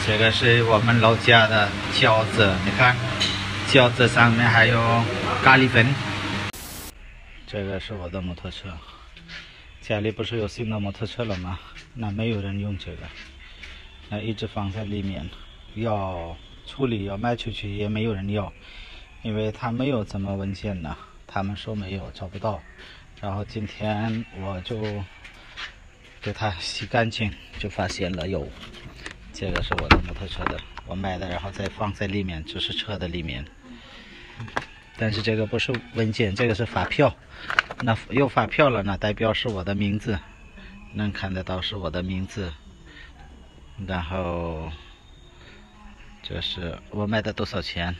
这个是我们老家的饺子，你看，饺子上面还有咖喱粉。这个是我的摩托车，家里不是有新的摩托车了吗？那没有人用这个，那一直放在里面，要处理要卖出去也没有人要，因为他没有怎么文件呢，他们说没有找不到。然后今天我就给它洗干净，就发现了有。这个是我的摩托车的，我买的，然后再放在里面，就是车的里面。但是这个不是文件，这个是发票。那有发票了呢，代表是我的名字，能看得到是我的名字。然后这是我买的多少钱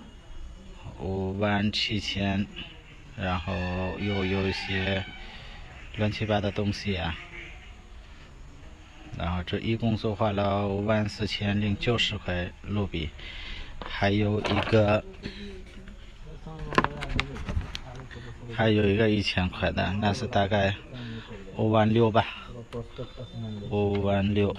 ？57000，然后又有一些乱七八糟的东西啊。然后这一共就花了54090块卢比，还有一个1000块的，那是大概56000吧，56000。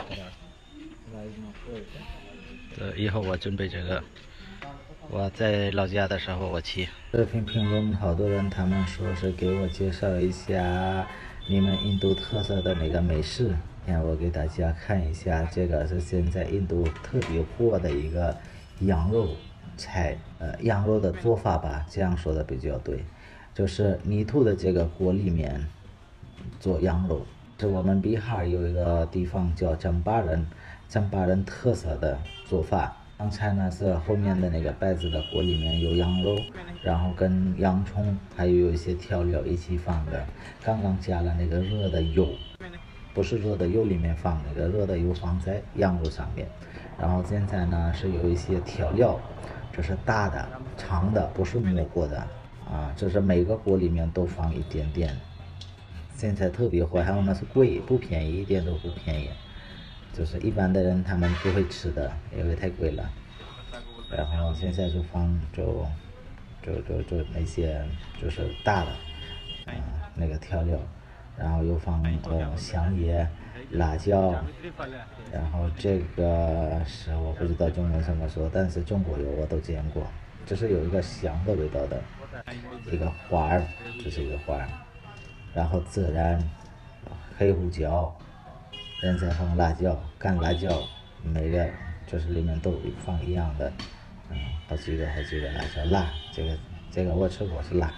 以后我准备这个，我在老家的时候我骑。这篇评论好多人他们说是给我介绍一下你们印度特色的那个美食。让我给大家看一下，这个是现在印度特别火的一个羊肉菜，羊肉的做法吧，这样说的比较对，就是泥土的这个锅里面做羊肉。是我们比哈有一个地方叫张巴人特色的做法。刚才呢是后面的那个白色的锅里面有羊肉，然后跟洋葱还有一些调料一起放的，刚刚加了那个热的油。不是热的油里面放那个热的油放在羊肉上面，然后现在呢是有一些调料，这是大的长的，不是磨过的啊，这是每个锅里面都放一点点。现在特别火，还有呢是贵，不便宜，一点都不便宜，就是一般的人他们不会吃的，因为太贵了。然后现在就放就那些就是大的那个调料。然后又放香叶、辣椒，然后这个是我不知道中文怎么说，但是中国有我都见过，就是有一个香的味道的一个花儿，这是一个花儿，然后孜然、黑胡椒，人再放辣椒、干辣椒，每个就是里面都放一样的，好几个辣椒，辣，这个我吃过是辣。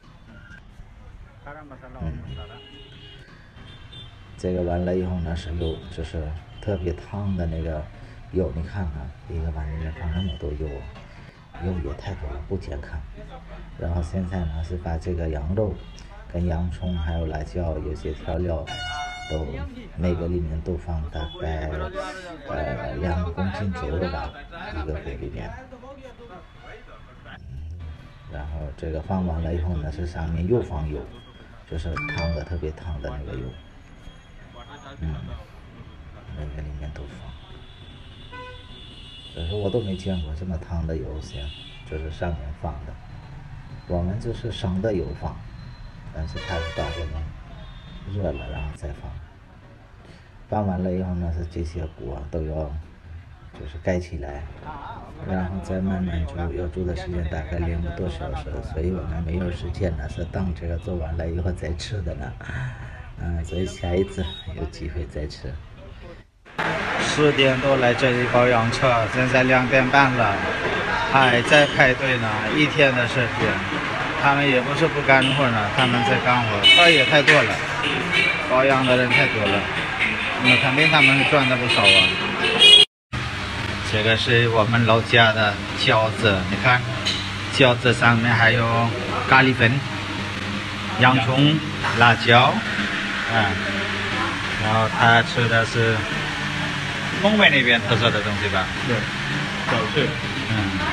这个完了以后呢是油，就是特别烫的那个油，你看看一个碗里面放那么多油，油也太多了，不健康。然后现在呢是把这个羊肉跟洋葱还有辣椒有些调料都每个里面都放大概2公斤左右吧，一个锅里面。然后这个放完了以后呢是上面又放油，就是烫的特别烫的那个油。每个里面都放，可是我都没见过这么烫的油先，就是上面放的。我们就是生的油放，但是它是把我们热了然后再放。放完了以后呢，是这些锅都要就是盖起来，然后再慢慢煮，要煮的时间大概2个多小时，所以我们没有时间呢，是等这个做完了以后再吃的呢。所以下一次有机会再吃。10点多来这里保养车，现在2点半了，还在排队呢，一天的时间。他们也不是不干活呢，他们在干活，车也太多了，保养的人太多了，那肯定他们赚的不少啊。这个是我们老家的饺子，你看，饺子上面还有咖喱粉、洋葱、辣椒。然后他吃的是东北那边特色的东西吧？ 对，小吃。